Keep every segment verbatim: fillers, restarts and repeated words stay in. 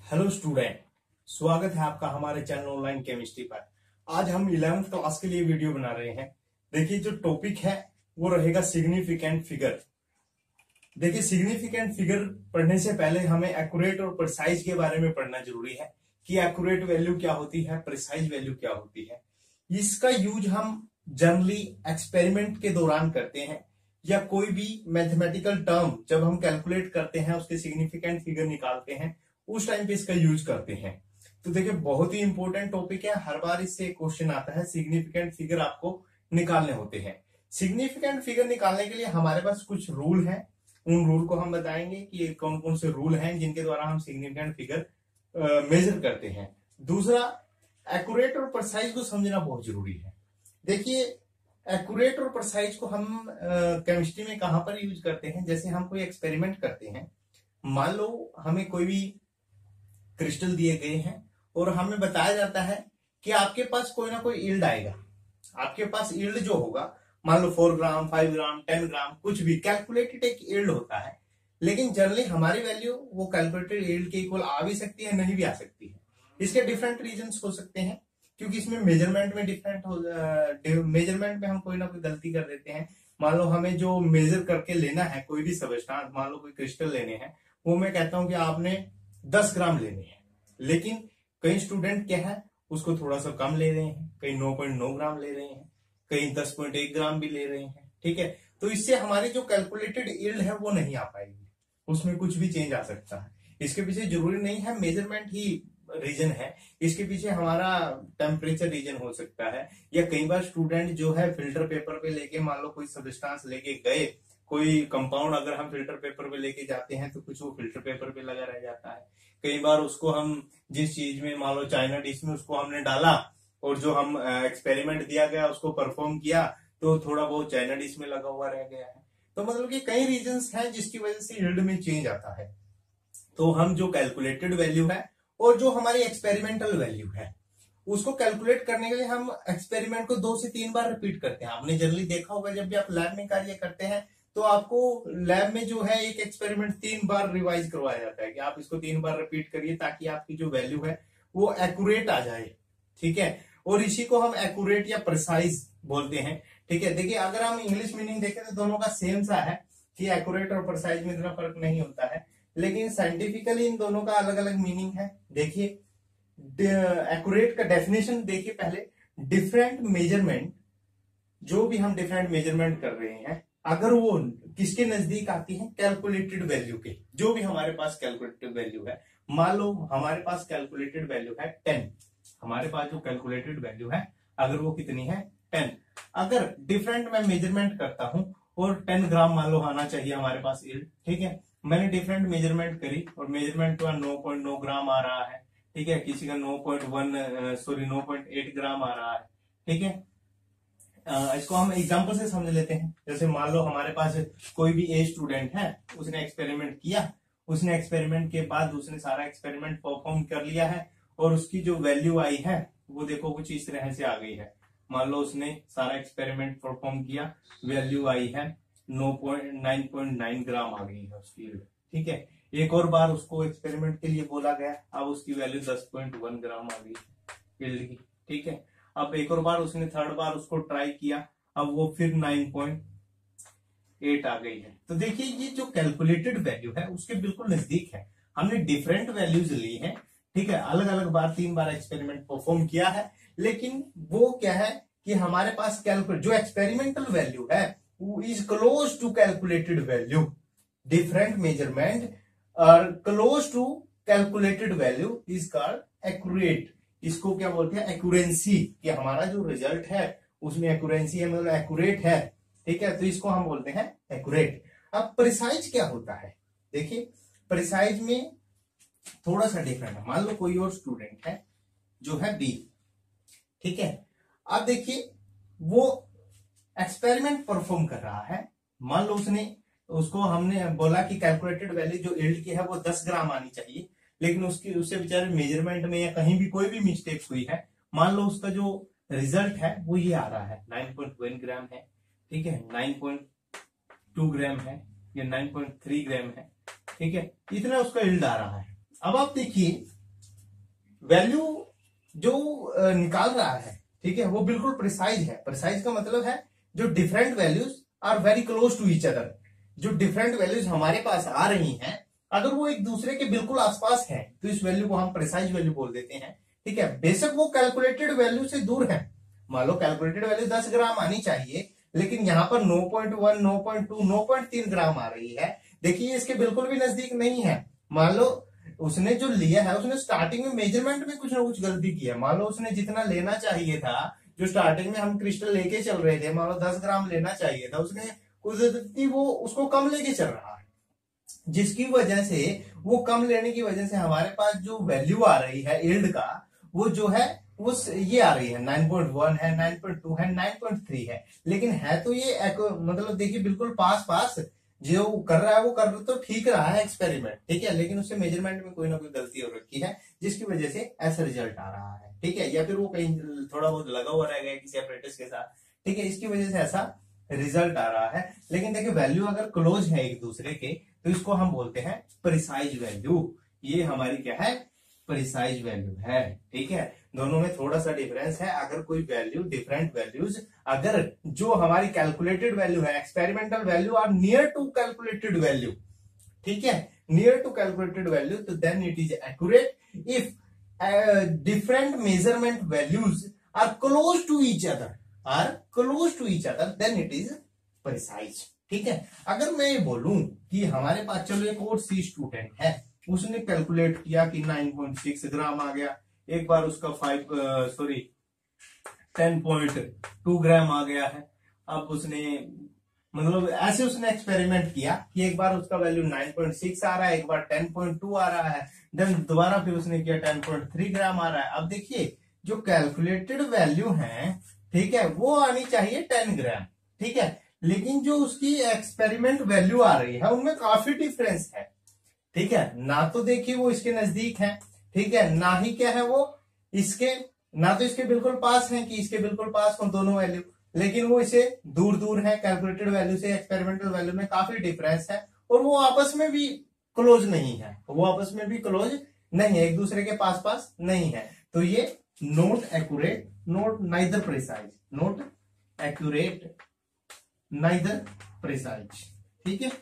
Hello student, स्वागत है आपका हमारे चैनल ऑनलाइन केमिस्ट्री पर। आज हम इलेवेंथ क्लास के लिए वीडियो बना रहे हैं। देखिए, जो टॉपिक है वो रहेगा सिग्निफिकेंट फिगर। देखिए, सिग्निफिकेंट फिगर पढ़ने से पहले हमें एक्यूरेट और प्रिसाइज के बारे में पढ़ना जरूरी है कि एक्यूरेट वैल्यू क्या होती है, प्रिसाइज वैल्यू क्या होती है। इसका यूज हम जनरली एक्सपेरिमेंट के दौरान करते हैं या कोई भी मैथमेटिकल टर्म जब हम कैलकुलेट करते हैं, उसके सिग्निफिकेंट फिगर निकालते हैं, उस टाइम पे इसका यूज करते हैं। तो देखिए, बहुत ही इंपॉर्टेंट टॉपिक है, हर बार इससे क्वेश्चन आता है। सिग्निफिकेंट फिगर आपको निकालने होते हैं। सिग्निफिकेंट फिगर निकालने के लिए हमारे पास कुछ रूल हैं। उन रूल को हम बताएंगे कि कौन कौन से रूल हैं जिनके द्वारा हम सिग्निफिकेंट फिगर मेजर करते हैं। दूसरा, एक्यूरेट और प्रिसाइज को समझना बहुत जरूरी है। देखिए, एक्यूरेट और प्रिसाइज को हम केमिस्ट्री में कहां पर यूज करते हैं। जैसे हम कोई एक्सपेरिमेंट करते हैं, मान लो हमें कोई भी क्रिस्टल दिए गए हैं और हमें बताया जाता है कि आपके पास कोई ना कोई यील्ड आएगा। आपके पास यील्ड जो होगा, मान लो four gram, five gram, ten gram, कुछ भी कैलकुलेटेड एक यील्ड होता है। लेकिन जनरली हमारी वैल्यू वो कैलकुलेटेड यील्ड के इक्वल आ भी सकती है, नहीं भी आ सकती है। इसके डिफरेंट रीजंस हो सकते हैं, क्योंकि इसमें मेजरमेंट में डिफरेंट हो मेजरमेंट में हम कोई ना कोई गलती कर देते हैं। मान लो हमें जो मेजर करके लेना है कोई भी सब्सटेंस, मान लो कोई क्रिस्टल लेने हैं, वो मैं कहता हूं कि आपने दस ग्राम लेने हैं, लेकिन कई स्टूडेंट क्या है उसको थोड़ा सा कम ले रहे हैं, कई नौ पॉइंट नौ ग्राम ले रहे हैं, कई दस पॉइंट एक ग्राम भी ले रहे हैं। ठीक है, तो इससे हमारी जो कैलकुलेटेड यील्ड है वो नहीं आ पाएगी, उसमें कुछ भी चेंज आ सकता है। इसके पीछे जरूरी नहीं है मेजरमेंट ही रीजन है, इसके पीछे हमारा टेम्परेचर रीजन हो सकता है। या कई बार स्टूडेंट जो है फिल्टर पेपर पे लेके, मान लो कोई सब्सटेंस लेके गए, कोई कंपाउंड अगर हम फिल्टर पेपर पे लेके जाते हैं तो कुछ वो फिल्टर पेपर पे लगा रह जाता है। कई बार उसको हम जिस चीज में, मान लो चाइना डिश में उसको हमने डाला और जो हम एक्सपेरिमेंट दिया गया उसको परफॉर्म किया तो थोड़ा बहुत चाइना डिश में लगा हुआ रह गया है। तो मतलब कि कई रीजंस हैं जिसकी वजह से यील्ड में चेंज आता है। तो हम जो कैलकुलेटेड वैल्यू है और जो हमारी एक्सपेरिमेंटल वैल्यू है, उसको कैलकुलेट करने के लिए हम एक्सपेरिमेंट को दो से तीन बार रिपीट करते हैं। आपने जनरली देखा होगा जब भी आप लैब में कार्य करते हैं तो आपको लैब में जो है एक एक्सपेरिमेंट तीन बार रिवाइज करवाया जाता है कि आप इसको तीन बार रिपीट करिए ताकि आपकी जो वैल्यू है वो एक्यूरेट आ जाए। ठीक है, और इसी को हम एक्यूरेट या प्रिसाइज बोलते हैं। ठीक है, देखिए, अगर हम इंग्लिश मीनिंग देखें तो दोनों का सेम सा है कि एक्यूरेट और प्रिसाइज में इतना फर्क नहीं होता है, लेकिन साइंटिफिकली इन दोनों का अलग अलग मीनिंग है। देखिए, एक्यूरेट का डेफिनेशन देखिए पहले। डिफरेंट मेजरमेंट, जो भी हम डिफरेंट मेजरमेंट कर रहे हैं, अगर वो किसके नजदीक आती है, कैलकुलेटेड वैल्यू के, जो भी हमारे पास कैलकुलेटेड वैल्यू है। मान लो हमारे पास कैलकुलेटेड वैल्यू है टेन, हमारे पास जो कैलकुलेटेड वैल्यू है अगर वो कितनी है, टेन। अगर डिफरेंट मैं मेजरमेंट करता हूं और टेन ग्राम मान लो आना चाहिए हमारे पास यील्ड। ठीक है, मैंने डिफरेंट मेजरमेंट करी और मेजरमेंट का नौ पॉइंट नौ ग्राम आ रहा है। ठीक है, किसी का नौ पॉइंट वन सॉरी नौ पॉइंट एट ग्राम आ रहा है। ठीक है, Uh, इसको हम एग्जांपल से समझ लेते हैं। जैसे मान लो हमारे पास कोई भी ए स्टूडेंट है, उसने एक्सपेरिमेंट किया, उसने एक्सपेरिमेंट के बाद उसने सारा एक्सपेरिमेंट परफॉर्म कर लिया है और उसकी जो वैल्यू आई है वो देखो कुछ इस तरह से आ गई है। मान लो उसने सारा एक्सपेरिमेंट परफॉर्म किया, वैल्यू आई है नौ point nine point nine gram आ गई है उसकी। ठीक है, एक और बार उसको एक्सपेरिमेंट के लिए बोला गया, अब उसकी वैल्यू दस पॉइंट वन ग्राम आ गई यील्ड की। ठीक है, अब एक और बार उसने थर्ड बार उसको ट्राई किया, अब वो फिर नाइन पॉइंट एट आ गई है। तो देखिए, ये जो कैलकुलेटेड वैल्यू है उसके बिल्कुल नजदीक है। हमने डिफरेंट वैल्यूज ली हैं, ठीक है, अलग अलग बार तीन बार एक्सपेरिमेंट परफॉर्म किया है, लेकिन वो क्या है कि हमारे पास कैलकुलेट जो एक्सपेरिमेंटल वैल्यू है वो is close to calculated value. Different measurement और close to calculated value is called accurate. इसको क्या बोलते हैं, एक्यूरेंसी, कि हमारा जो रिजल्ट है उसमें एक्यूरेंसी है, मतलब एक्यूरेट है। ठीक है, तो इसको हम बोलते हैं एक्यूरेट। अब प्रिसाइज क्या होता है, देखिए, प्रिसाइज में थोड़ा सा डिफरेंट है। मान लो कोई और स्टूडेंट है जो है बी, ठीक है, अब देखिए वो एक्सपेरिमेंट परफॉर्म कर रहा है। मान लो उसने उसको हमने बोला कि कैलकुलेटेड वैल्यू जो यील्ड की है वो दस ग्राम आनी चाहिए, लेकिन उसकी उससे बेचारे मेजरमेंट में या कहीं भी कोई भी मिस्टेक हुई है। मान लो उसका जो रिजल्ट है वो ये आ रहा है नाइन पॉइंट वन ग्राम है। ठीक है, नाइन पॉइंट टू ग्राम है या नाइन पॉइंट थ्री ग्राम है। ठीक है, इतना उसका यील्ड आ रहा है। अब आप देखिए वैल्यू जो निकाल रहा है, ठीक है, वो बिल्कुल प्रिसाइज है। प्रिसाइज का मतलब है जो different values are very close to each other, जो डिफरेंट वैल्यूज हमारे पास आ रही हैं अगर वो एक दूसरे के बिल्कुल आसपास हैं तो इस वैल्यू को हम प्रिसाइज वैल्यू बोल देते हैं, ठीक है। बेशक वो कैलकुलेटेड वैल्यू से दूर है, मान लो कैलकुलेटेड वैल्यू दस ग्राम आनी चाहिए लेकिन यहाँ पर नौ पॉइंट वन, नौ पॉइंट टू, नौ पॉइंट थ्री ग्राम आ रही है। देखिए इसके बिल्कुल भी नजदीक नहीं है। मान लो उसने जो लिया है उसने स्टार्टिंग में मेजरमेंट में कुछ ना कुछ गलती की है। मान लो उसने जितना लेना चाहिए था, जो स्टार्टिंग में हम क्रिस्टल लेके चल रहे थे, मान लो दस ग्राम लेना चाहिए था, उसने कुछ गलती वो उसको कम लेके चल रहा है, जिसकी वजह से वो कम लेने की वजह से हमारे पास जो वैल्यू आ रही है यील्ड का वो जो है वो ये आ रही है नाइन पॉइंट वन है, नाइन पॉइंट टू है, नाइन पॉइंट थ्री है। लेकिन है तो ये मतलब देखिए बिल्कुल पास पास जो कर रहा है वो कर तो ठीक रहा है एक्सपेरिमेंट, ठीक है, लेकिन उससे मेजरमेंट में कोई ना कोई गलती हो रखी है जिसकी वजह से ऐसा रिजल्ट आ रहा है, ठीक है, या फिर वो कहीं थोड़ा बहुत लगा हुआ रह गया किसी ऑपरेटर्स के साथ, ठीक है, इसकी वजह से ऐसा रिजल्ट आ रहा है। लेकिन देखिए वैल्यू अगर क्लोज है एक दूसरे के तो इसको हम बोलते हैं प्रिसाइज वैल्यू। ये हमारी क्या है, प्रिसाइज वैल्यू है, ठीक है। दोनों में थोड़ा सा डिफरेंस है। अगर कोई वैल्यू डिफरेंट वैल्यूज अगर जो हमारी कैलकुलेटेड वैल्यू है, experimental value are near to calculated value, ठीक है, नियर टू कैलकुलेटेड वैल्यू, तो then it is accurate. If different measurement values are close to each other are close to each other then it is precise, ठीक है। अगर मैं ये बोलूं कि हमारे पास चलो एक और सी स्टूडेंट है, उसने कैलकुलेट किया कि नाइन पॉइंट सिक्स ग्राम आ गया, एक बार उसका five sorry ten point two gram आ गया है। अब उसने मतलब ऐसे उसने एक्सपेरिमेंट किया कि एक बार उसका वैल्यू नाइन पॉइंट सिक्स आ रहा है, एक बार टेन पॉइंट टू आ रहा है, देन दोबारा फिर उसने किया टेन पॉइंट थ्री ग्राम आ रहा है। अब देखिए जो कैलकुलेटेड वैल्यू है, ठीक है, वो आनी चाहिए टेन ग्राम, ठीक है, लेकिन जो उसकी एक्सपेरिमेंट वैल्यू आ रही है उनमें काफी डिफरेंस है, ठीक है। ना तो देखिए वो इसके नजदीक है, ठीक है, ना ही क्या है वो इसके, ना तो इसके बिल्कुल पास है कि इसके बिल्कुल पास हो दोनों वैल्यू, लेकिन वो इसे दूर दूर है। कैलकुलेटेड वैल्यू से एक्सपेरिमेंटल वैल्यू में काफी डिफरेंस है और वो आपस में भी क्लोज नहीं है, वो आपस में भी क्लोज नहीं है, एक दूसरे के पास पास नहीं है। तो ये not accurate, not neither precise, not accurate neither precise, ठीक है,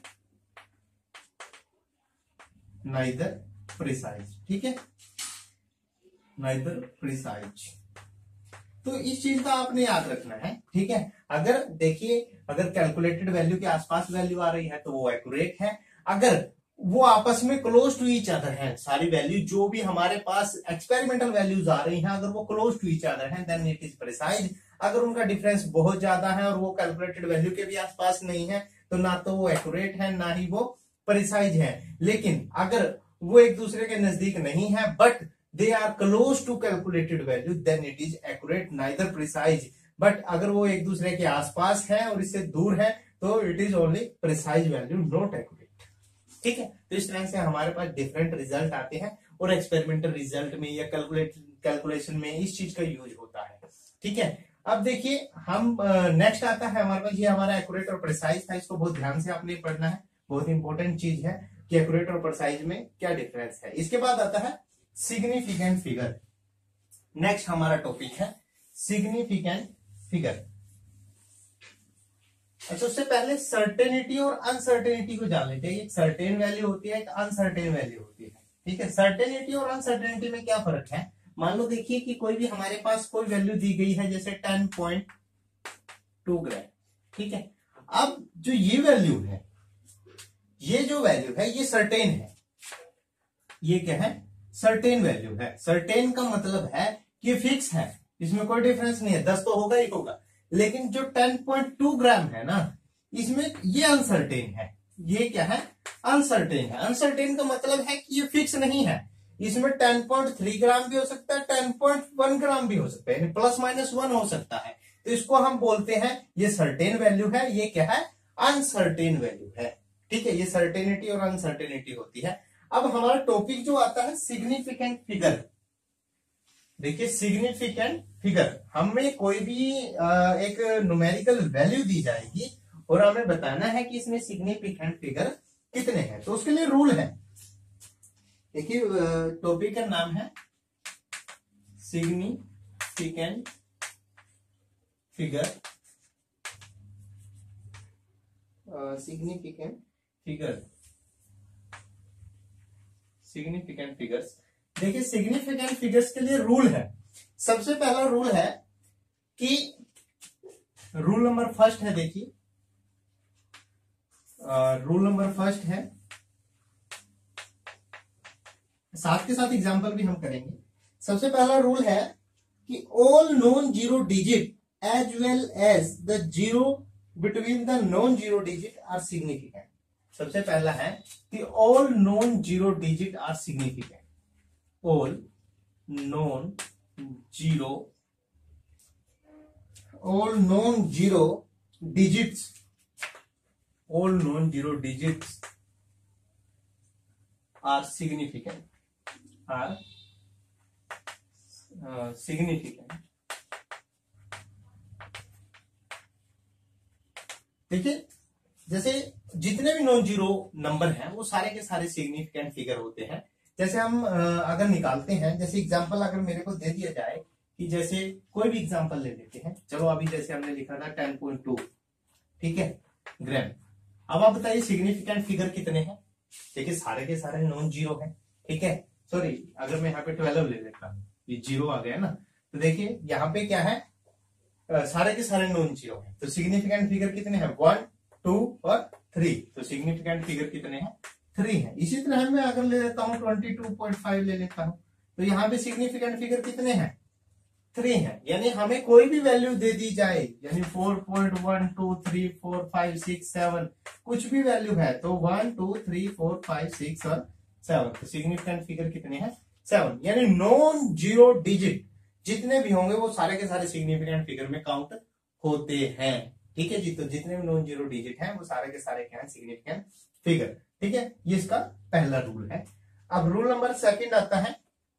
नाइदर प्रिसाइज, ठीक है, नाइदर प्रिसाइज। तो इस चीज का आपने याद रखना है, ठीक है। अगर देखिए अगर कैलकुलेटेड वैल्यू के आसपास वैल्यू आ रही है तो वो एक्यूरेट है, अगर वो आपस में क्लोज टू ईच अदर है, सारी वैल्यू जो भी हमारे पास एक्सपेरिमेंटल वैल्यूज आ रही हैं अगर वो क्लोज टू ईच अदर है देन इट इज प्रिसाइज। अगर उनका डिफरेंस बहुत ज्यादा है और वो कैलकुलेटेड वैल्यू के भी आसपास नहीं है तो ना तो वो एक्यूरेट है ना ही वो प्रिसाइज है। लेकिन अगर वो एक दूसरे के नजदीक नहीं है but they are close to calculated value then it is accurate neither precise. But अगर वो एक दूसरे के आसपास है और इससे दूर है तो it is only precise value, not accurate, ठीक है। तो इस तरह से हमारे पास डिफरेंट रिजल्ट आते हैं और एक्सपेरिमेंटल रिजल्ट में या कैलकुलेट कैलकुलेशन में इस चीज का यूज होता है, ठीक है। अब देखिए हम नेक्स्ट आता है हमारे पास, ये हमारा एक्यूरेट और प्रिसाइज था, इसको बहुत ध्यान से आपने पढ़ना है, बहुत इंपॉर्टेंट चीज है कि एक्यूरेट और प्रिसाइज में क्या डिफरेंस है। इसके बाद आता है सिग्निफिकेंट फिगर। नेक्स्ट हमारा टॉपिक है सिग्निफिकेंट फिगर। अच्छा उससे पहले सर्टेनिटी और अनसर्टेनिटी को जान लेते हैं। एक सर्टेन वैल्यू होती है, एक अनसर्टेन वैल्यू होती है, ठीक है। सर्टेनिटी और अनसर्टेनिटी में क्या फर्क है, मान लो देखिए कि कोई भी हमारे पास कोई वैल्यू दी गई है जैसे टेन पॉइंट टू ग्राम, ठीक है। अब जो ये वैल्यू है, ये जो वैल्यू है ये सर्टेन है, ये क्या है, सर्टेन वैल्यू है। सर्टेन का मतलब है कि फिक्स है, इसमें कोई डिफरेंस नहीं है, दस तो होगा ही होगा। लेकिन जो टेन पॉइंट टू ग्राम है ना, इसमें ये अनसर्टेन है, ये क्या है, अनसर्टेन है। अनसर्टेन का मतलब है कि ये फिक्स नहीं है, इसमें टेन पॉइंट थ्री ग्राम भी हो सकता है, टेन पॉइंट वन ग्राम भी हो सकता है, यानी प्लस माइनस वन हो सकता है। तो इसको हम बोलते हैं ये सर्टेन वैल्यू है, ये क्या है, अनसर्टेन वैल्यू है, ठीक है। ये सर्टेनिटी और अनसर्टेनिटी होती है। अब हमारा टॉपिक जो आता है सिग्निफिकेंट फिगर। देखिए सिग्निफिकेंट फिगर, हमें कोई भी एक न्यूमेरिकल वैल्यू दी जाएगी और हमें बताना है कि इसमें सिग्निफिकेंट फिगर कितने हैं। तो उसके लिए रूल है, देखिए टॉपिक का नाम है significant figure, significant figure, significant figures. देखिए सिग्निफिकेंट फिगर्स के लिए रूल है। सबसे पहला रूल है कि रूल नंबर फर्स्ट है, देखिए रूल नंबर फर्स्ट है, साथ के साथ एग्जांपल भी हम करेंगे। सबसे पहला रूल है कि all non zero digit as well as the zero between the non zero digit are significant. सबसे पहला है कि all non zero digit are significant. All non zero all non zero digits all non zero digits are significant are significant. देखिए जैसे जितने भी non zero number हैं वो सारे के सारे सिग्निफिकेंट फिगर होते हैं। जैसे हम अगर निकालते हैं, जैसे एग्जांपल अगर मेरे को दे दिया जाए कि जैसे कोई भी एग्जांपल ले लेते हैं, चलो अभी जैसे हमने लिखा था टेन पॉइंट टू, ठीक है, ग्राम। अब आप बताइए सिग्निफिकेंट फिगर कितने हैं। देखिए सारे के सारे नॉन जीरो हैं, ठीक है। सॉरी अगर मैं यहाँ पे ट्वेल्व ले लेता हूँ, ये जीरो आ गया ना, तो देखिए यहाँ पे क्या है, आ, सारे के सारे नॉन जीरो हैं। तो सिग्निफिकेंट फिगर कितने हैं, वन टू और थ्री। तो सिग्निफिकेंट फिगर कितने हैं, थ्री है। इसी तरह मैं अगर ले लेता हूँ ट्वेंटी टू पॉइंट फाइव ले लेता हूँ, तो यहाँ पे सिग्निफिकेंट फिगर कितने हैं, थ्री है। यानी हमें कोई भी वैल्यू दे दी जाए, यानी four point one two three four five six seven कुछ भी वैल्यू है, तो one two three four five six और सेवन, तो सिग्निफिकेंट फिगर कितने हैं, सेवन। यानी नॉन जीरो डिजिट जितने भी होंगे वो सारे के सारे सिग्निफिकेंट फिगर में काउंट होते हैं, ठीक है जी। तो जितने भी नॉन जीरो डिजिट हैं वो सारे के सारे क्या है, सिग्निफिकेंट फिगर, ठीक है। ये इसका पहला रूल है। अब रूल नंबर सेकंड आता है।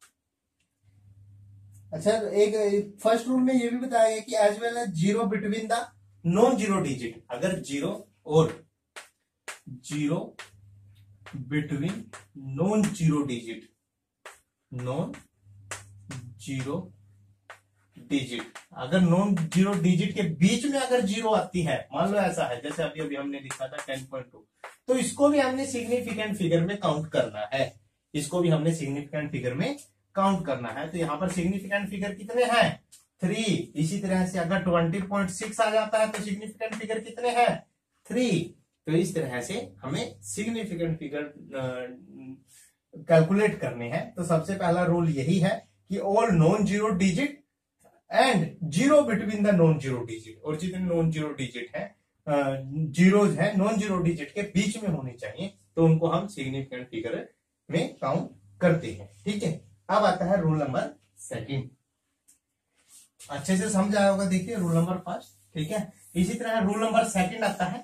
अच्छा, एक फर्स्ट रूल में ये भी बताया गया कि as well as zero between the non zero digit, अगर जीरो और zero between non zero digit, non zero digit, अगर नॉन जीरो डिजिट के बीच में अगर जीरो आती है, मान लो ऐसा है जैसे अभी अभी हमने लिखा था टेन पॉइंट टू, तो इसको भी हमने सिग्निफिकेंट फिगर में काउंट करना है। इसको भी हमने सिग्निफिकेंट फिगर में काउंट करना है। तो यहाँ पर सिग्निफिकेंट फिगर कितने हैं, थ्री। इसी तरह से अगर ट्वेंटी पॉइंट सिक्स आ जाता है तो सिग्निफिकेंट फिगर कितने हैं, थ्री। तो इस तरह से हमें सिग्निफिकेंट फिगर कैलकुलेट करने हैं। तो सबसे पहला रूल यही है कि all non zero digit and zero between the non zero digit, और जितने नॉन जीरो डिजिट है, जीरोज है नॉन जीरो डिजिट के बीच में होने चाहिए, तो उनको हम सिग्निफिकेंट फिगर में काउंट करते हैं, ठीक है। अब आता है रूल नंबर सेकंड। अच्छे से समझ आया होगा, देखिए रूल नंबर फर्स्ट, ठीक है। इसी तरह रूल नंबर सेकंड आता है।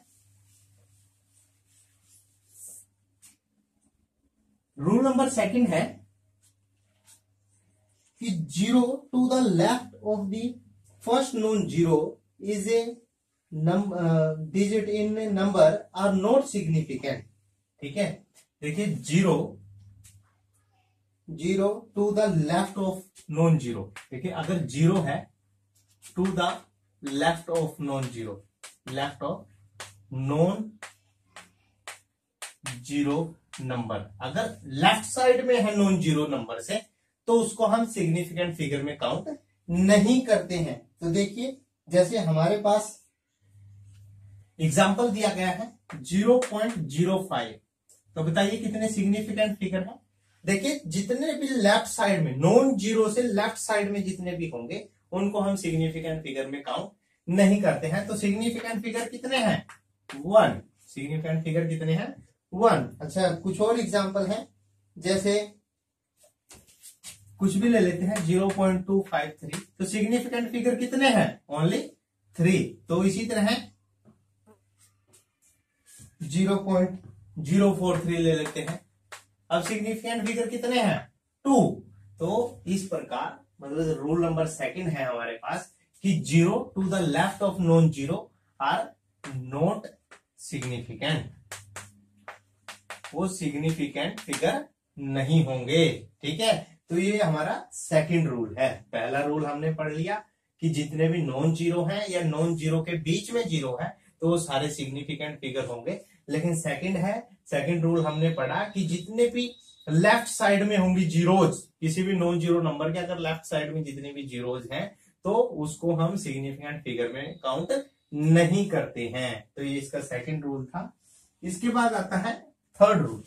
रूल नंबर सेकंड है कि zero to the left of the first non zero is a digit in number are not significant, ठीक है। देखिए zero zero to the left of non zero, देखिए अगर zero है to the left of non zero, left of non zero number अगर left side में है non zero number से, तो उसको हम सिग्निफिकेंट फिगर में काउंट नहीं करते हैं। तो देखिए जैसे हमारे पास एग्जाम्पल दिया गया है जीरो पॉइंट जीरो फाइव, तो बताइए कितने सिग्निफिकेंट फिगर है। देखिए जितने भी लेफ्ट साइड में, नॉन जीरो से लेफ्ट साइड में जितने भी होंगे उनको हम सिग्निफिकेंट फिगर में काउंट नहीं करते हैं। तो सिग्निफिकेंट फिगर कितने हैं, वन। सिग्निफिकेंट फिगर कितने हैं, वन। अच्छा, कुछ और एग्जांपल हैं, जैसे कुछ भी ले लेते हैं zero point two five three, तो सिग्निफिकेंट फिगर कितने हैं, ओनली थ्री। तो इसी तरह zero point zero four three ले लेते हैं, अब सिग्निफिकेंट फिगर कितने हैं, टू। तो इस प्रकार मतलब रूल नंबर सेकंड है हमारे पास कि zero to the left of non zero are not significant, वो सिग्निफिकेंट फिगर नहीं होंगे, ठीक है। तो ये हमारा सेकंड रूल है। पहला रूल हमने पढ़ लिया कि जितने भी नॉन जीरो हैं या नॉन जीरो के बीच में जीरो है तो वो सारे सिग्निफिकेंट फिगर होंगे। लेकिन सेकंड है, सेकंड रूल हमने पढ़ा कि जितने भी लेफ्ट साइड में होंगी जीरोज, किसी भी नॉन जीरो नंबर के अगर लेफ्ट साइड में जितने भी जीरोज हैं तो उसको हम सिग्निफिकेंट फिगर में काउंट नहीं करते हैं। तो ये इसका सेकंड रूल था। इसके बाद आता है थर्ड रूल।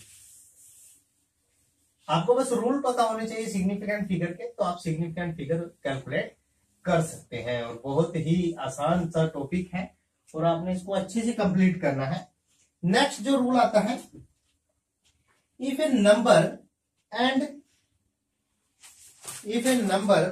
आपको बस रूल पता होने चाहिए सिग्निफिकेंट फिगर के, तो आप सिग्निफिकेंट फिगर कैलकुलेट कर सकते हैं। और बहुत ही आसान सा टॉपिक है और आपने इसको अच्छे से कंप्लीट करना है। नेक्स्ट जो रूल आता है, if a number and if a number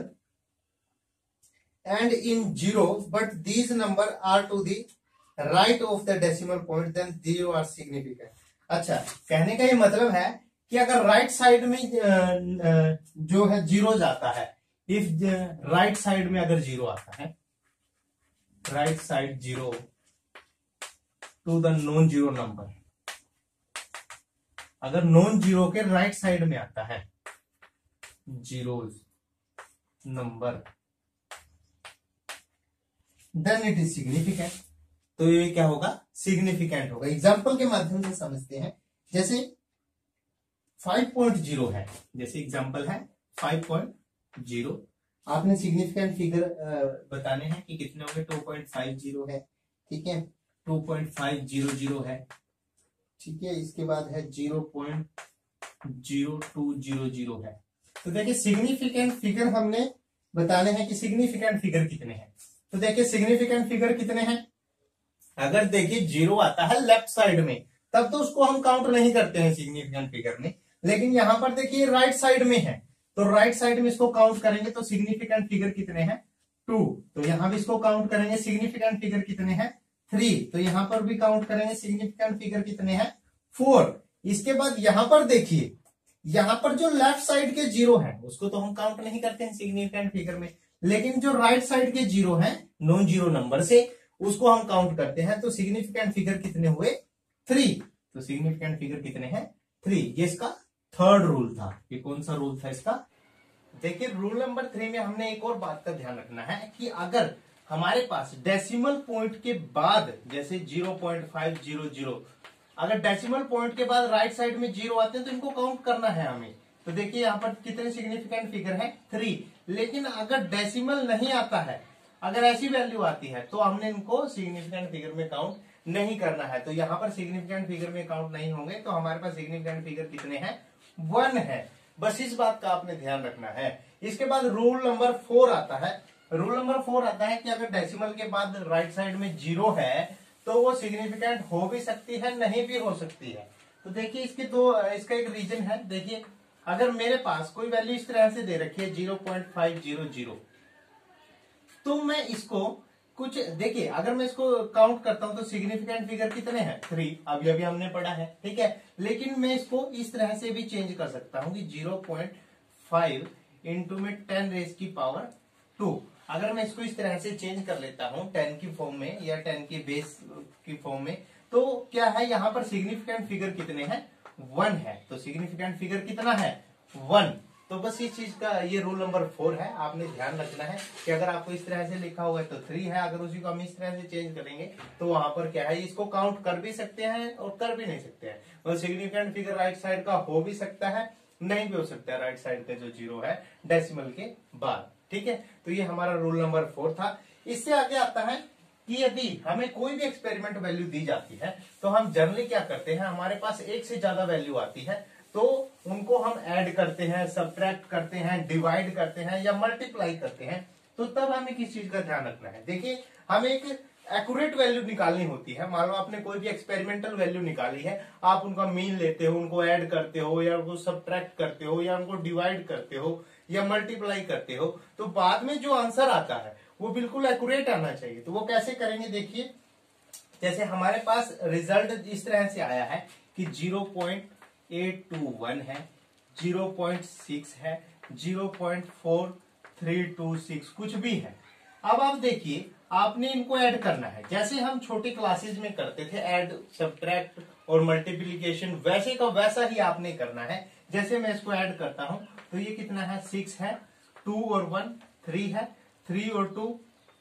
and in zero but these number are to the right of the decimal point then zero are significant. अच्छा, कहने का ये मतलब है कि अगर राइट साइड में जो है जीरो जाता है, इफ राइट साइड में अगर जीरो आता है, right side zero to the non zero number, अगर नॉन जीरो के राइट साइड में आता है zeros number, then it is significant. तो ये क्या होगा? सिग्निफिकेंट होगा। एग्जाम्पल के माध्यम से समझते हैं। जैसे फाइव पॉइंट जीरो है, जैसे एग्जाम्पल है फाइव पॉइंट जीरो। आपने सिग्निफिकेंट फिगर बताने हैं कि कितने होंगे। टू पॉइंट फाइव जीरो है, ठीक है, two point five zero zero है, ठीक है, इसके बाद है zero point zero two zero zero है। तो देखिए सिग्निफिकेंट फिगर हमने बताने हैं कि सिग्निफिकेंट फिगर कितने हैं। तो देखिए सिग्निफिकेंट फिगर कितने हैं। अगर देखिए जीरो आता है लेफ्ट साइड में तब तो उसको हम काउंट नहीं करते हैं सिग्निफिकेंट फिगर में। लेकिन यहां पर देखिए राइट साइड में है तो राइट साइड में इसको काउंट करेंगे तो सिग्निफिकेंट फिगर कितने हैं? टू। तो यहां भी इसको काउंट करेंगे, सिग्निफिकेंट फिगर कितने हैं? थ्री। तो यहां पर भी काउंट करेंगे, सिग्निफिकेंट फिगर कितने हैं? फोर। इसके बाद यहां पर देखिए, यहां पर जो लेफ्ट साइड के जीरो है उसको तो हम काउंट नहीं करते हैं सिग्निफिकेंट फिगर में, लेकिन जो राइट साइड के जीरो है नॉन जीरो नंबर से उसको हम काउंट करते हैं। तो सिग्निफिकेंट फिगर कितने हुए? थ्री। तो सिग्निफिकेंट फिगर कितने हैं? थ्री। ये इसका थर्ड रूल था। ये कौन सा रूल था इसका? देखिए रूल नंबर थ्री में हमने एक और बात का ध्यान रखना है कि अगर हमारे पास डेसिमल पॉइंट के बाद, जैसे zero point five zero zero, अगर डेसिमल पॉइंट के बाद राइट साइड में जीरो आते हैं तो इनको काउंट करना है हमें। तो देखिए यहाँ पर कितने सिग्निफिकेंट फिगर है? थ्री। लेकिन अगर डेसिमल नहीं आता है, अगर ऐसी वैल्यू आती है तो हमने इनको सिग्निफिकेंट फिगर में काउंट नहीं करना है। तो यहाँ पर सिग्निफिकेंट फिगर में काउंट नहीं होंगे। तो हमारे पास सिग्निफिकेंट फिगर कितने हैं? वन है। बस इस बात का आपने ध्यान रखना है। इसके बाद रूल नंबर फोर आता है। रूल नंबर फोर आता है कि अगर डेसिमल के बाद राइट साइड में जीरो है तो वो सिग्निफिकेंट हो भी सकती है, नहीं भी हो सकती है। तो देखिए इसके दो, इसका एक रीजन है। देखिए अगर मेरे पास कोई वैल्यू इस तरह से दे रखी है zero point five zero zero, तो मैं इसको कुछ देखिए, अगर मैं इसको काउंट करता हूं तो सिग्निफिकेंट फिगर कितने हैं? थ्री। अभी अभी हमने पढ़ा है, ठीक है। लेकिन मैं इसको इस तरह से भी चेंज कर सकता हूं कि जीरो पॉइंट फाइव इंटू में टेन रेज की पावर टू। अगर मैं इसको इस तरह से चेंज कर लेता हूं टेन की फॉर्म में या टेन की बेस की फॉर्म में, तो क्या है यहाँ पर सिग्निफिकेंट फिगर कितने हैं? वन है। तो सिग्निफिकेंट फिगर कितना है? वन। तो बस इस चीज का ये रूल नंबर फोर है। आपने ध्यान रखना है कि अगर आपको इस तरह से लिखा हुआ है तो थ्री है, अगर उसी को हम इस तरह से चेंज करेंगे तो वहां पर क्या है, इसको काउंट कर भी सकते हैं और कर भी नहीं सकते हैं। और सिग्निफिकेंट फिगर राइट साइड का हो भी सकता है, नहीं भी हो सकता है राइट साइड का जो जीरो है डेसिमल के बाद, ठीक है। तो ये हमारा रूल नंबर फोर था। इससे आगे आता है कि यदि हमें कोई भी एक्सपेरिमेंट वैल्यू दी जाती है तो हम जनरली क्या करते हैं, हमारे पास एक से ज्यादा वैल्यू आती है तो उनको हम ऐड करते हैं, सब्ट्रैक्ट करते हैं, डिवाइड करते हैं या मल्टीप्लाई करते हैं। तो तब हमें किस चीज का ध्यान रखना है? देखिए हमें एक एक्यूरेट वैल्यू निकालनी होती है। मान लो आपने कोई भी एक्सपेरिमेंटल वैल्यू निकाली है, आप उनका मीन लेते हो, उनको ऐड करते हो या उनको सब्ट्रैक्ट करते हो या उनको डिवाइड करते हो या मल्टीप्लाई करते हो, तो बाद में जो आंसर आता है वो बिल्कुल एक्यूरेट आना चाहिए। तो वो कैसे करेंगे? देखिए जैसे हमारे पास रिजल्ट इस तरह से आया है कि zero point eight two one है, जीरो पॉइंट सिक्स है, zero point four three two six, कुछ भी है। अब आप देखिए आपने इनको ऐड करना है जैसे हम छोटी क्लासेज में करते थे, ऐड, सब्ट्रैक्ट और मल्टीप्लिकेशन, वैसे का वैसा ही आपने करना है। जैसे मैं इसको ऐड करता हूं तो ये कितना है, सिक्स है, टू और वन थ्री है, थ्री और टू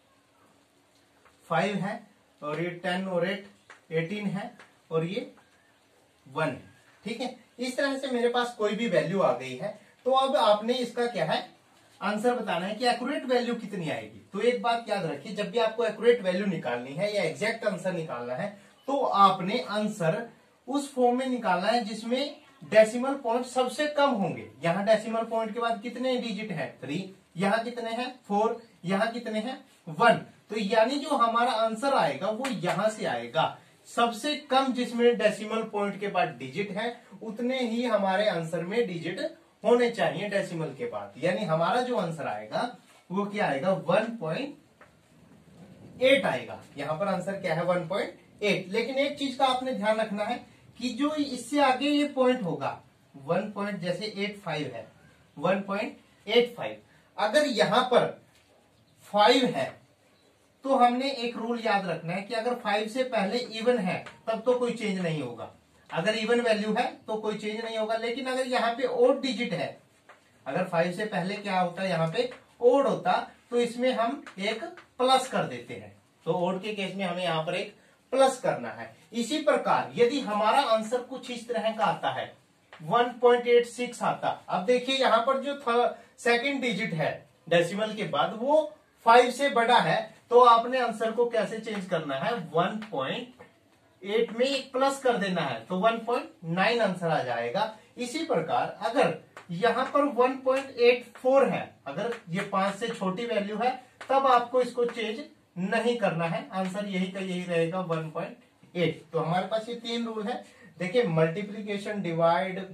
फाइव है, और ये टेन और एट एटीन है, और ये वन है। ठीक है, इस तरह से मेरे पास कोई भी वैल्यू आ गई है। तो अब आपने इसका क्या है, आंसर बताना है कि एक्यूरेट वैल्यू कितनी आएगी। तो एक बात याद रखिए, जब भी आपको एक्यूरेट वैल्यू निकालनी है या एग्जैक्ट आंसर निकालना है, तो आपने आंसर उस फॉर्म में निकालना है जिसमें डेसिमल पॉइंट सबसे कम होंगे। यहाँ डेसिमल पॉइंट के बाद कितने डिजिट हैं, थ्री, यहाँ कितने हैं, फोर, यहाँ कितने हैं, वन। तो यानी जो हमारा आंसर आएगा वो यहां से आएगा, सबसे कम जिसमें डेसिमल पॉइंट के बाद डिजिट है उतने ही हमारे आंसर में डिजिट होने चाहिए डेसिमल के बाद। यानी हमारा जो आंसर आएगा वो क्या आएगा, वन पॉइंट एट आएगा। यहां पर आंसर क्या है, वन पॉइंट एट। लेकिन एक चीज का आपने ध्यान रखना है कि जो इससे आगे ये पॉइंट होगा वन पॉइंट, जैसे एट फाइव है, वन पॉइंट एट फाइव, अगर यहां पर फाइव है तो हमने एक रूल याद रखना है कि अगर फाइव से पहले इवन है तब तो कोई चेंज नहीं होगा। अगर इवन वैल्यू है तो कोई चेंज नहीं होगा। लेकिन अगर यहाँ पे ओड डिजिट है, अगर फाइव से पहले क्या होता है, यहाँ पे ओड होता, तो इसमें हम एक प्लस कर देते हैं। तो ओड के केस में हमें यहाँ पर एक प्लस करना है। इसी प्रकार यदि हमारा आंसर कुछ इस तरह का आता है, वन पॉइंट एट सिक्स आता, अब देखिए यहाँ पर जो सेकंड डिजिट है डेसिमल के बाद वो फाइव से बड़ा है, तो आपने आंसर को कैसे चेंज करना है, वन पॉइंट एट में एक प्लस कर देना है, तो वन पॉइंट नाइन आंसर आ जाएगा। इसी प्रकार अगर यहां पर वन पॉइंट एट फोर है, अगर ये पांच से छोटी वैल्यू है, तब आपको इसको चेंज नहीं करना है, आंसर यही का यही रहेगा, वन पॉइंट एट। तो हमारे पास ये तीन रूल है। देखिए, मल्टीप्लीकेशन, डिवाइड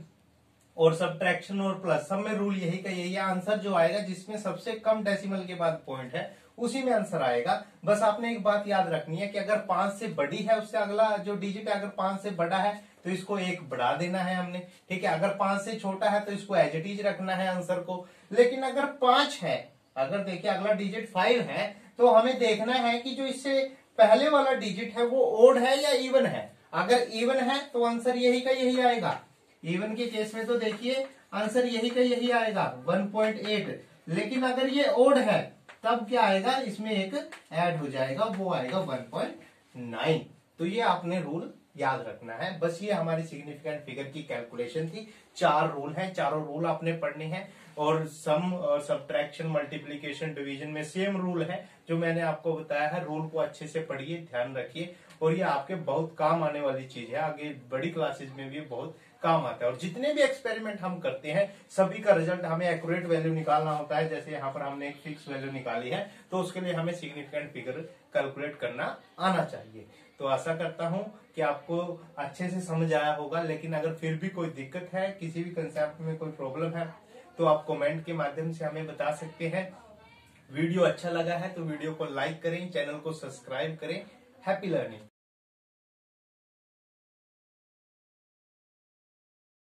और सब्ट्रैक्शन और प्लस, सब में रूल यही का यही है। आंसर जो आएगा जिसमें सबसे कम डेसिमल के बाद पॉइंट है उसी में आंसर आएगा। बस आपने एक बात याद रखनी है कि अगर पांच से बड़ी है उससे अगला जो डिजिट है, अगर पांच से बड़ा है तो इसको एक बढ़ा देना है हमने। ठीक है, अगर पांच से छोटा है तो इसको एज इट इज रखना है आंसर को। लेकिन अगर पांच है, अगर देखिए अगला डिजिट फाइव है, तो हमें देखना है कि जो इससे पहले वाला डिजिट है वो ओड है या इवन है। अगर इवन है तो आंसर यही का यही आएगा। इवन के केस में तो देखिए आंसर यही का यही आएगा, वन पॉइंट एट। लेकिन अगर ये ओड है तब क्या आएगा, इसमें एक ऐड हो जाएगा, वो आएगा वन पॉइंट नाइन। तो ये आपने रूल याद रखना है। बस ये हमारी सिग्निफिकेंट फिगर की कैलकुलेशन थी। चार रूल हैं, चारों रूल आपने पढ़ने हैं। और सम और सब्ट्रैक्शन, मल्टीप्लीकेशन, डिवीजन में सेम रूल है जो मैंने आपको बताया है। रूल को अच्छे से पढ़िए, ध्यान रखिए, और ये आपके बहुत काम आने वाली चीज है। आगे बड़ी क्लासेज में भी बहुत काम आता है। और जितने भी एक्सपेरिमेंट हम करते हैं सभी का रिजल्ट हमें एक्यूरेट वैल्यू निकालना होता है। जैसे यहाँ पर हमने एक फिक्स वैल्यू निकाली है, तो उसके लिए हमें सिग्निफिकेंट फिगर कैलकुलेट करना आना चाहिए। तो आशा करता हूं कि आपको अच्छे से समझ आया होगा। लेकिन अगर फिर भी कोई दिक्कत है, किसी भी कंसेप्ट में कोई प्रॉब्लम है, तो आप कमेंट के माध्यम से हमें बता सकते हैं। वीडियो अच्छा लगा है तो वीडियो को लाइक करें, चैनल को सब्सक्राइब करें। Happy learning.